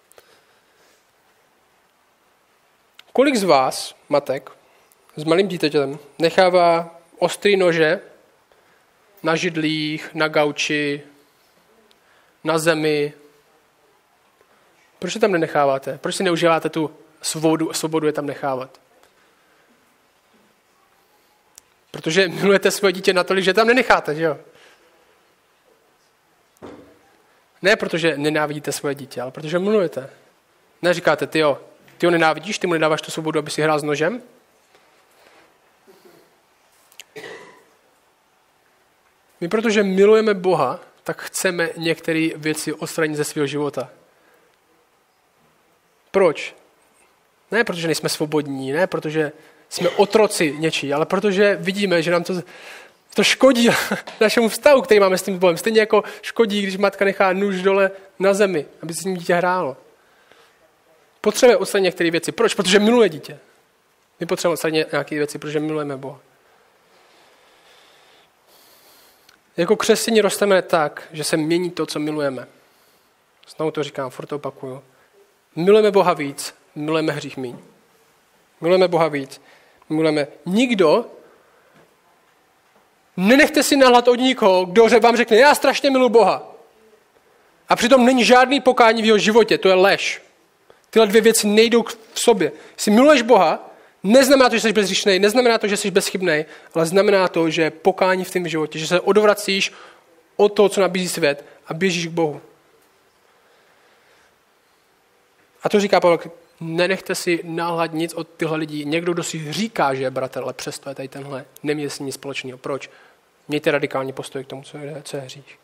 Kolik z vás, matek, s malým dítětem, nechává ostrý nože na židlích, na gauči, na zemi? Proč je tam nenecháváte? Proč si neužíváte tu svobodu je tam nechávat? Protože milujete svoje dítě natolik, že tam nenecháte, že jo? Ne protože nenávidíte svoje dítě, ale protože milujete. Neříkáte, ty ho nenávidíš, ty mu nedáváš tu svobodu, aby si hrál s nožem? My protože milujeme Boha, tak chceme některé věci odstranit ze svého života. Proč? Ne protože nejsme svobodní, ne protože jsme otroci něčí, ale protože vidíme, že nám to škodí našemu vztahu, který máme s tím Bohem. Stejně jako škodí, když matka nechá nůž dole na zemi, aby se s ním dítě hrálo. Potřebujeme odstranit některé věci. Proč? Protože miluje dítě. My potřebujeme odstranit nějaké věci, protože milujeme Boha. Jako křesťané rosteme tak, že se mění to, co milujeme. Znovu to říkám, furt to opakuju. Milujeme Boha víc, milujeme hřích míň. Milujeme Boha víc, milujeme. Nikdo, nenechte si nahlad od nikoho, kdo vám řekne, já strašně miluji Boha. A přitom není žádný pokání v jeho životě, to je lež. Tyhle dvě věci nejdou v sobě. Jestli miluješ Boha, neznamená to, že jsi bezhříšnej, neznamená to, že jsi bezchybnej, ale znamená to, že je pokání v tvém životě, že se odvracíš od toho, co nabízí svět a běžíš k Bohu. A to říká Pavel, nenechte si náhlad nic od tyhle lidí. Někdo, kdo si říká, že je bratr, ale přesto je tady tenhle, neměl s ní nic společného. Proč? Mějte radikální postoj k tomu, co je hřích.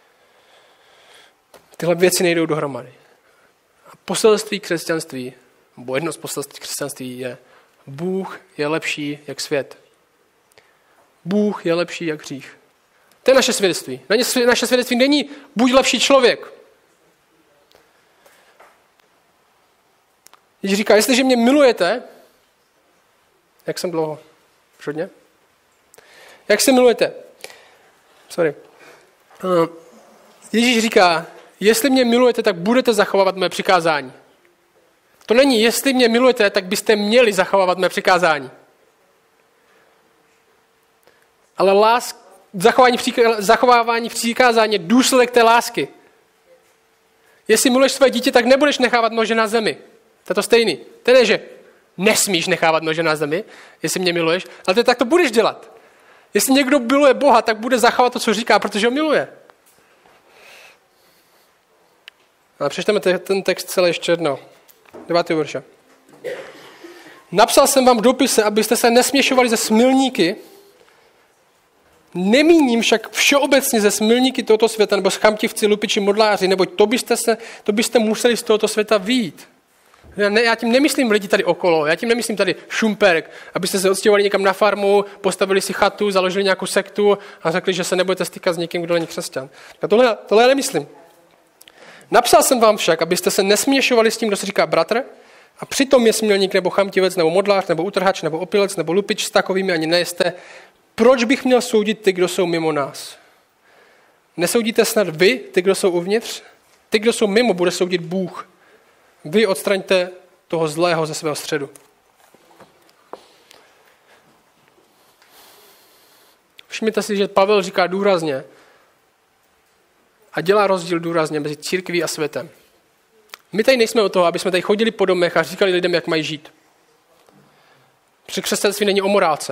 Tyhle věci nejdou dohromady. A poselství křesťanství, nebo jedno z poselství křesťanství je, Bůh je lepší jak svět. Bůh je lepší jak hřích. To je naše svědectví. Naše svědectví není buď lepší člověk. Ježíš říká, jestliže mě milujete, jak jsem dlouho? Všudně? Jak se milujete? Sorry. Ježíš říká, jestli mě milujete, tak budete zachovávat mé přikázání. To není, jestli mě milujete, tak byste měli zachovávat mé přikázání. Ale zachovávání přikázání je důsledek té lásky. Jestli miluješ své dítě, tak nebudeš nechávat nože na zemi. To je to stejný. To ne, že nesmíš nechávat nože na zemi, jestli mě miluješ, ale tak to budeš dělat. Jestli někdo miluje Boha, tak bude zachovat to, co říká, protože ho miluje. A přečteme ten text celý ještě jednou. 9. verše. Napsal jsem vám v dopise, abyste se nesměšovali se smilníky, Nemíním však všeobecně ze smilníky tohoto světa, nebo schamtivci, lupiči, modláři, neboť to byste museli z tohoto světa vyjít. Já tím nemyslím lidi tady okolo, já tím nemyslím tady Šumperk, abyste se odstěhovali někam na farmu, postavili si chatu, založili nějakou sektu a řekli, že se nebudete stýkat s někým, kdo není křesťan. A tohle já nemyslím. Napsal jsem vám však, abyste se nesměšovali s tím, kdo se říká bratr, a přitom je smilník nebo chamtivec, nebo modlář, nebo utrhač, nebo opilec, nebo lupič, s takovými ani nejste. Proč bych měl soudit ty, kdo jsou mimo nás? Nesoudíte snad vy, ty, kdo jsou uvnitř? Ty, kdo jsou mimo, bude soudit Bůh. Vy odstraňte toho zlého ze svého středu. Všimněte si, že Pavel říká důrazně a dělá rozdíl důrazně mezi církví a světem. My tady nejsme o toho, aby jsme tady chodili po domech a říkali lidem, jak mají žít. Protože křesťanství není o morálce.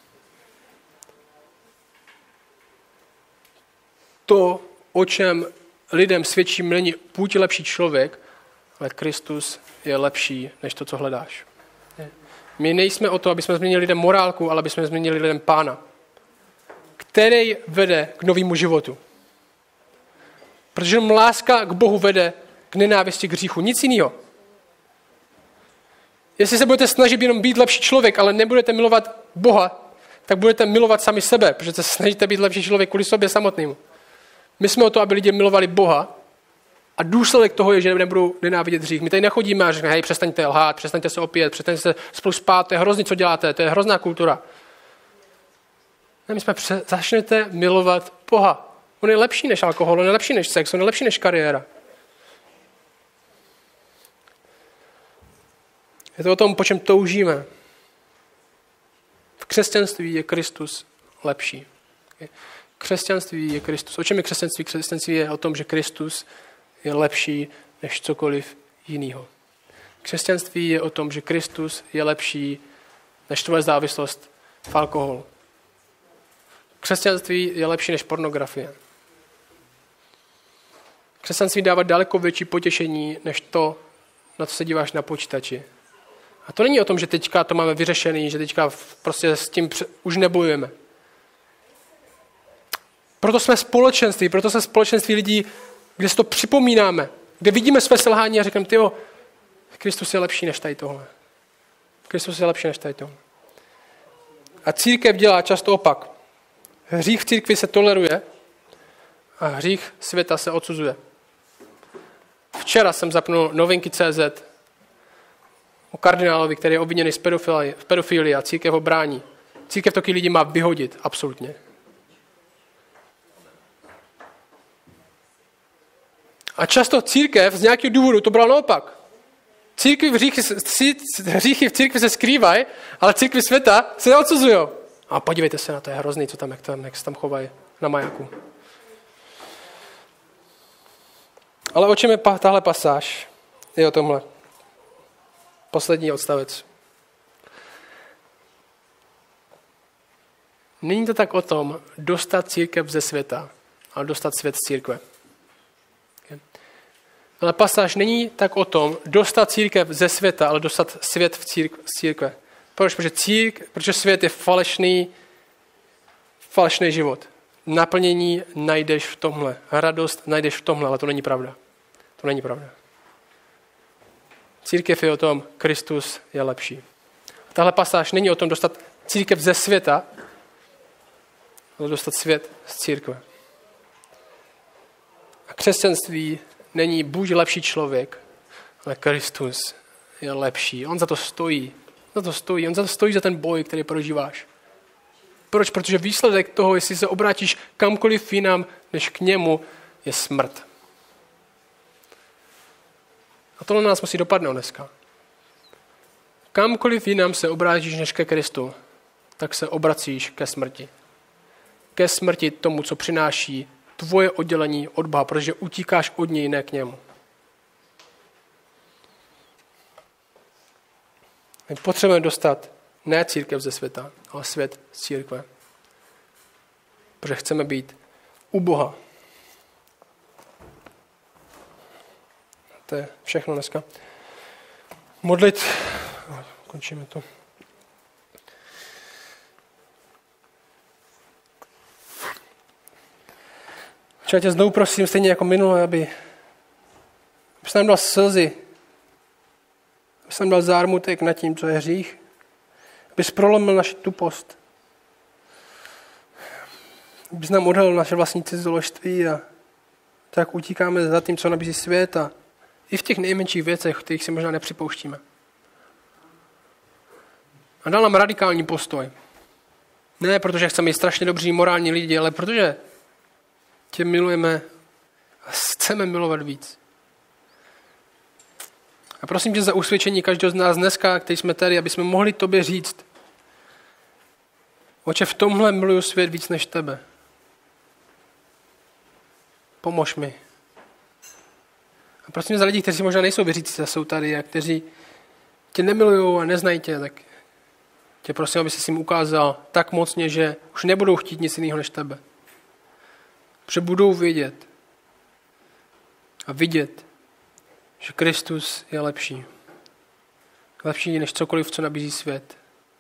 To, o čem lidem svědčí, není buď lepší člověk, ale Kristus je lepší, než to, co hledáš. My nejsme o to, aby jsme změnili lidem morálku, ale aby jsme změnili lidem Pána, který vede k novému životu. Protože láska k Bohu vede k nenávisti k hříchu. Nic jiného. Jestli se budete snažit jenom být lepší člověk, ale nebudete milovat Boha, tak budete milovat sami sebe, protože se snažíte být lepší člověk kvůli sobě samotnému. My jsme o to, aby lidi milovali Boha a důsledek toho je, že nebudou nenávidět hřích. My tady nechodíme a řekneme, hej, přestaňte lhát, přestaňte se opít, přestaňte se spolu spát, to je hrozný, co děláte, to je hrozná kultura. Ne, my jsme začnete milovat Boha. On je lepší než alkohol, on je lepší než sex, on je lepší než kariéra. Je to o tom, po čem toužíme. V křesťanství je Kristus lepší. Křesťanství je Kristus. O čem je křesťanství? Křesťanství je o tom, že Kristus je lepší než cokoliv jiného. Křesťanství je o tom, že Kristus je lepší než tvoje závislost v alkoholu. Křesťanství je lepší než pornografie. Křesťanství dává daleko větší potěšení než to, na co se díváš na počítači. A to není o tom, že teďka to máme vyřešený, že teďka prostě s tím už nebojujeme. Proto jsme společenství lidí, kde si to připomínáme, kde vidíme své selhání a řekneme, tyjo, Kristus je lepší než tady tohle. Kristus je lepší než tady tohle. A církev dělá často opak. Hřích v církvi se toleruje a hřích světa se odsuzuje. Včera jsem zapnul novinky.cz o kardinálovi, který je obviněný z pedofilie a církev ho brání. Církev taky lidi má vyhodit, absolutně. A často církev z nějakého důvodu to bral naopak. Hříchy v církvi se skrývají, ale církvi světa se neodsuzují. A podívejte se na to, je hrozný, jak se tam chovají na majáku. Ale o čem je tahle pasáž? Je o tomhle. Poslední odstavec. Není to tak o tom dostat církev ze světa, ale dostat svět z církve. Ale pasáž není tak o tom dostat církev ze světa, ale dostat svět z církve. Proč? Protože svět je falešný život. Naplnění najdeš v tomhle. Radost najdeš v tomhle, ale to není pravda. To není pravda. Církev je o tom, Kristus je lepší. Tahle pasáž není o tom dostat církev ze světa, ale dostat svět z církve. A křesťanství není buď lepší člověk, ale Kristus je lepší. On za to stojí. On za to stojí za ten boj, který prožíváš. Proč? Protože výsledek toho, jestli se obrátíš kamkoliv jinam, než k němu, je smrt. A tohle nás musí dopadnout dneska. Kamkoliv jinam se obrátíš než ke Kristu, tak se obracíš ke smrti. Ke smrti tomu, co přináší tvoje oddělení od Boha, protože utíkáš od něj, ne k němu. My potřebujeme dostat ne církev ze světa, ale svět z církve. Protože chceme být u Boha. To je všechno dneska. Modlit. Končíme to. Já tě znovu prosím, stejně jako minule, abys nám dal slzy, abys nám dal zármutek nad tím, co je hřích, abys prolomil naši tupost, abys nám odhalil naše vlastní cizoložství a tak utíkáme za tím, co nabízí svět a i v těch nejmenších věcech, kterých si možná nepřipouštíme. A dal nám radikální postoj. Ne protože chceme být strašně dobří morální lidi, ale protože tě milujeme a chceme milovat víc. A prosím tě za usvědčení každého z nás dneska, který jsme tady, aby jsme mohli tobě říct: Oče, v tomhle miluju svět víc než tebe. Pomož mi. A prosím za lidi, kteří možná nejsou věřící, jsou tady a kteří tě nemilujou a neznají tě, tak tě prosím, aby jsi jim ukázal tak mocně, že už nebudou chtít nic jiného než tebe. Protože budou vědět a vidět, že Kristus je lepší. Lepší než cokoliv, co nabízí svět.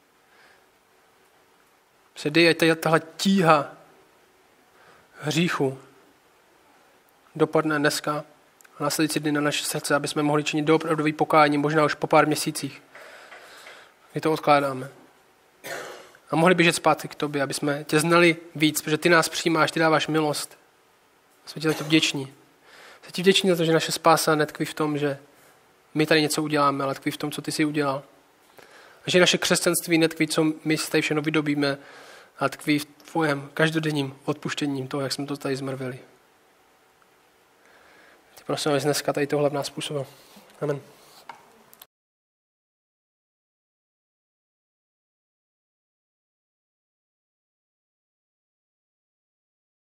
Se dej, ať tahle tíha hříchu dopadne dneska a následující dny na naše srdce, aby jsme mohli činit doopravdový pokání, možná už po pár měsících. My to odkládáme. A mohli běžet zpátky k tobě, aby jsme tě znali víc, protože ty nás přijímáš, ty dáváš milost. Jsme ti za to vděční. Jsme ti vděční za to, že naše spása netkví v tom, že my tady něco uděláme, ale tkví v tom, co ty jsi udělal. A že naše křesťanství netkví, co my si tady všechno vydobíme, ale tkví v tvojem každodenním odpuštěním toho, jak jsme to tady zmrvili. Ty prosím, abys dneska tady tohle v nás působil. Amen.